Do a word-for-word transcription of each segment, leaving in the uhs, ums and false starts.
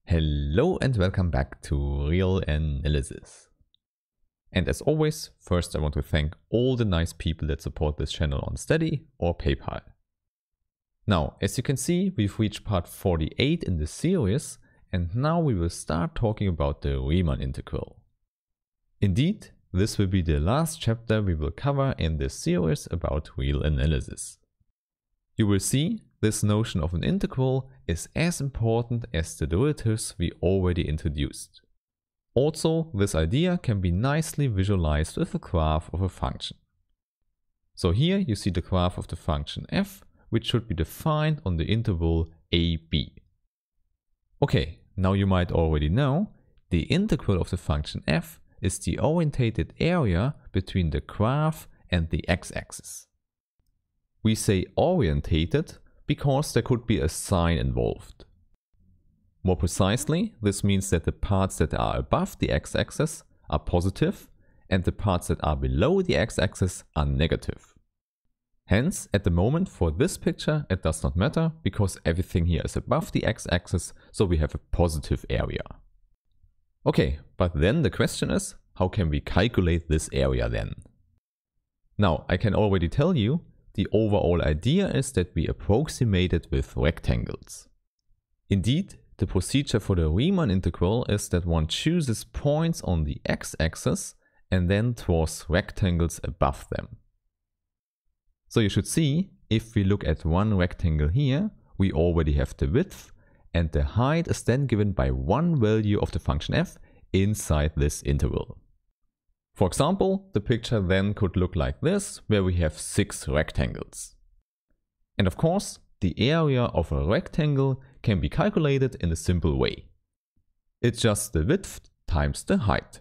Hello and welcome back to Real Analysis. And as always, first I want to thank all the nice people that support this channel on Steady or PayPal. Now, as you can see, we've reached part forty-eight in this series, and now we will start talking about the Riemann integral. Indeed, this will be the last chapter we will cover in this series about real analysis. You will see this notion of an integral is as important as the derivatives we already introduced. Also, this idea can be nicely visualized with a graph of a function. So here you see the graph of the function f, which should be defined on the interval a b. Okay, now you might already know the integral of the function f is the orientated area between the graph and the x-axis. We say orientated because there could be a sign involved. More precisely, this means that the parts that are above the x-axis are positive and the parts that are below the x-axis are negative. Hence, at the moment for this picture it does not matter because everything here is above the x-axis, so we have a positive area. Okay, but then the question is, how can we calculate this area then? Now, I can already tell you, the overall idea is that we approximate it with rectangles. Indeed, the procedure for the Riemann integral is that one chooses points on the x-axis and then draws rectangles above them. So you should see, if we look at one rectangle here, we already have the width, and the height is then given by one value of the function f inside this interval. For example, the picture then could look like this, where we have six rectangles. And of course, the area of a rectangle can be calculated in a simple way. It's just the width times the height.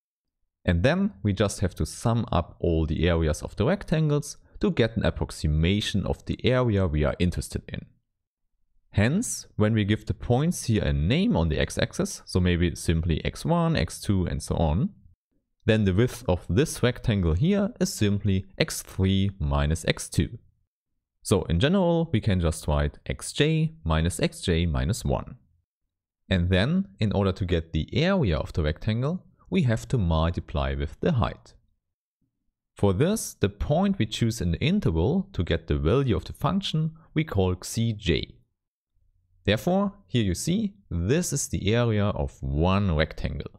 And then we just have to sum up all the areas of the rectangles to get an approximation of the area we are interested in. Hence, when we give the points here a name on the x-axis, so maybe simply x one, x two and so on, then the width of this rectangle here is simply x three minus x two. So in general, we can just write xj minus xj minus one. And then, in order to get the area of the rectangle, we have to multiply with the height. For this, the point we choose in the interval to get the value of the function we call xj. Therefore, here you see, this is the area of one rectangle.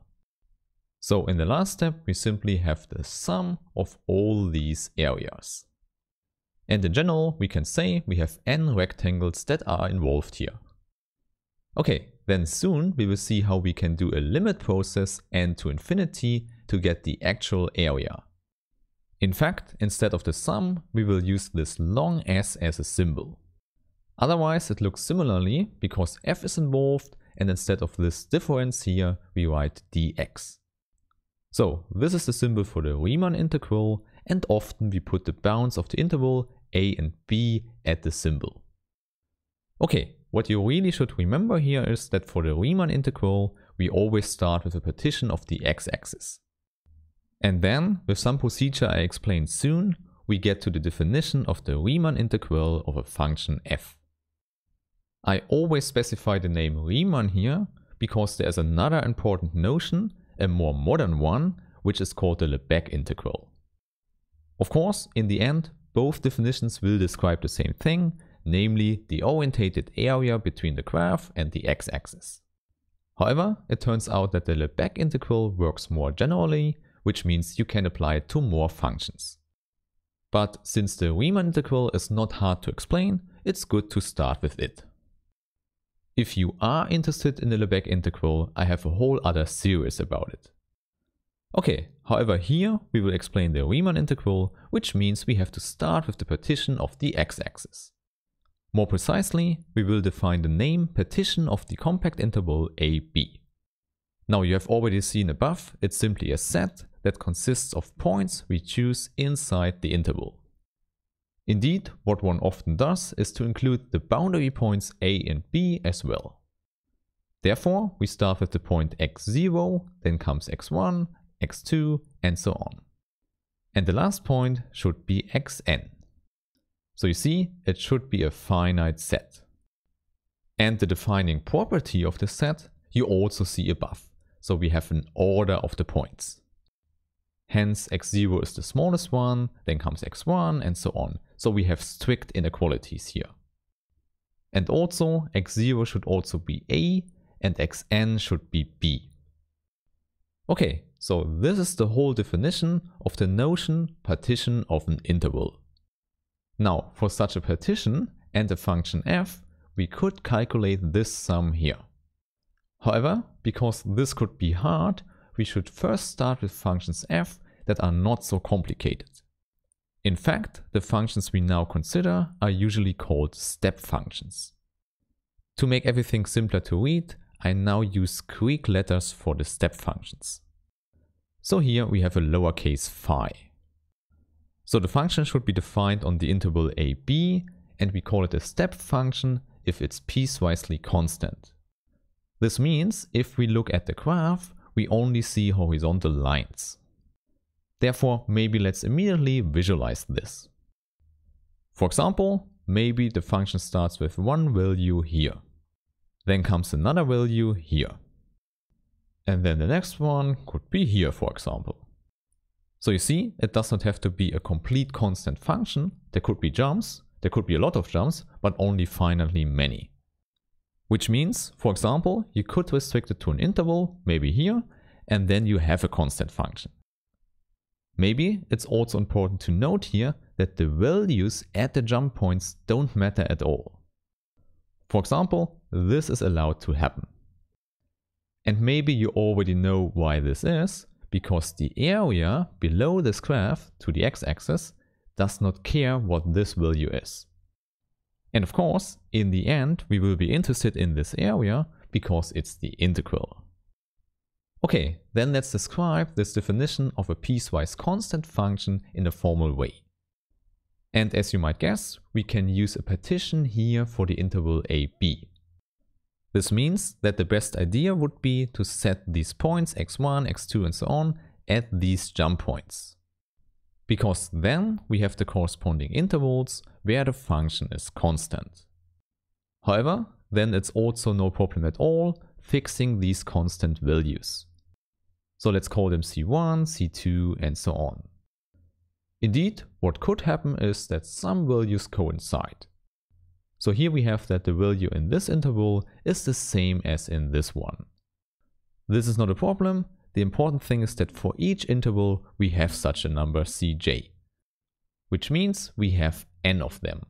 So in the last step, we simply have the sum of all these areas. And in general, we can say we have n rectangles that are involved here. Okay, then soon we will see how we can do a limit process n to infinity to get the actual area. In fact, instead of the sum, we will use this long s as a symbol. Otherwise it looks similarly because f is involved, and instead of this difference here, we write dx. So this is the symbol for the Riemann integral, and often we put the bounds of the interval a and b at the symbol. Okay, what you really should remember here is that for the Riemann integral, we always start with a partition of the x-axis. And then, with some procedure I explain soon, we get to the definition of the Riemann integral of a function f. I always specify the name Riemann here because there is another important notion, a more modern one, which is called the Lebesgue integral. Of course, in the end, both definitions will describe the same thing, namely the orientated area between the graph and the x-axis. However, it turns out that the Lebesgue integral works more generally, which means you can apply it to more functions. But since the Riemann integral is not hard to explain, it's good to start with it. If you are interested in the Lebesgue integral, I have a whole other series about it. Okay, however here we will explain the Riemann integral, which means we have to start with the partition of the x-axis. More precisely, we will define the name partition of the compact interval a b. Now you have already seen above, it's simply a set that consists of points we choose inside the interval. Indeed, what one often does is to include the boundary points a and b as well. Therefore, we start with the point x zero, then comes x one, x two, and so on. And the last point should be xn. So you see, it should be a finite set. And the defining property of the set you also see above. So we have an order of the points. Hence x zero is the smallest one, then comes x one and so on. So we have strict inequalities here. And also x zero should also be A and xn should be B. Okay, so this is the whole definition of the notion partition of an interval. Now for such a partition and a function f, we could calculate this sum here. However, because this could be hard, we should first start with functions f that are not so complicated. In fact, the functions we now consider are usually called step functions. To make everything simpler to read, I now use Greek letters for the step functions. So here we have a lowercase phi. So the function should be defined on the interval a b, and we call it a step function if it's piecewise constant. This means if we look at the graph, we only see horizontal lines. Therefore, maybe let's immediately visualize this. For example, maybe the function starts with one value here. Then comes another value here. And then the next one could be here, for example. So you see, it does not have to be a complete constant function. There could be jumps, there could be a lot of jumps, but only finitely many. Which means, for example, you could restrict it to an interval, maybe here, and then you have a constant function. Maybe it's also important to note here that the values at the jump points don't matter at all. For example, this is allowed to happen. And maybe you already know why this is, because the area below this graph to the x-axis does not care what this value is. And of course, in the end, we will be interested in this area because it's the integral. Okay, then let's describe this definition of a piecewise constant function in a formal way. And as you might guess, we can use a partition here for the interval a b. This means that the best idea would be to set these points x one, x two and so on at these jump points. Because then we have the corresponding intervals where the function is constant. However, then it's also no problem at all fixing these constant values. So let's call them c one, c two and so on. Indeed, what could happen is that some values coincide. So here we have that the value in this interval is the same as in this one. This is not a problem. The important thing is that for each interval we have such a number cj, which means we have n of them.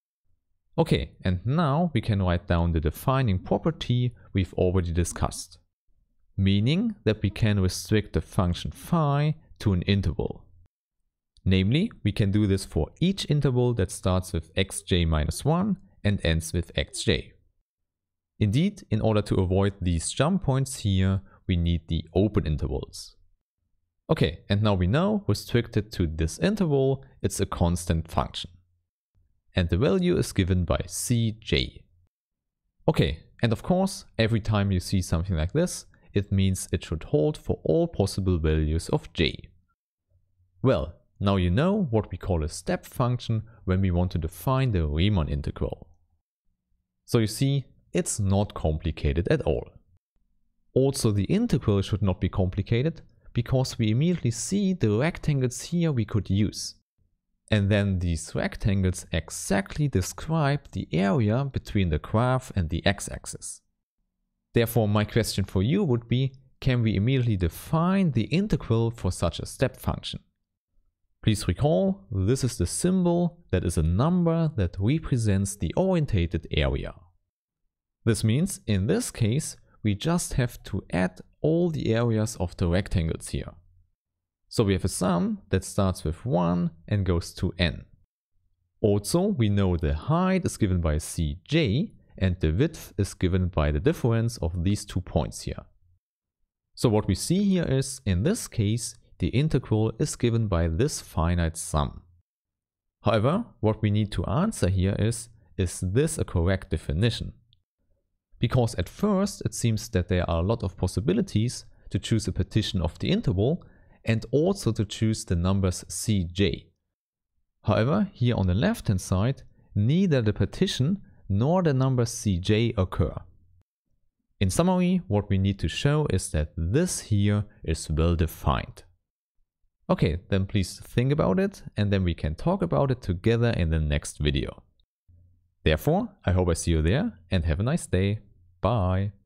Okay, and now we can write down the defining property we've already discussed, meaning that we can restrict the function phi to an interval. Namely, we can do this for each interval that starts with xj minus one and ends with xj. Indeed, in order to avoid these jump points here, we need the open intervals. Okay, and now we know, restricted to this interval, it's a constant function. And the value is given by cj. Okay, and of course, every time you see something like this, it means it should hold for all possible values of j. Well, now you know what we call a step function when we want to define the Riemann integral. So you see, it's not complicated at all. Also, the integral should not be complicated because we immediately see the rectangles here we could use. And then these rectangles exactly describe the area between the graph and the x-axis. Therefore, my question for you would be, can we immediately define the integral for such a step function? Please recall, this is the symbol that is a number that represents the orientated area. This means, in this case, we just have to add all the areas of the rectangles here. So we have a sum that starts with one and goes to n. Also, we know the height is given by cj and the width is given by the difference of these two points here. So what we see here is, in this case, the integral is given by this finite sum. However, what we need to answer here is, is this a correct definition? Because at first it seems that there are a lot of possibilities to choose a partition of the interval and also to choose the numbers cj. However, here on the left hand side, neither the partition nor the numbers cj occur. In summary, what we need to show is that this here is well defined. Okay, then please think about it, and then we can talk about it together in the next video. Therefore, I hope I see you there, and have a nice day. Bye.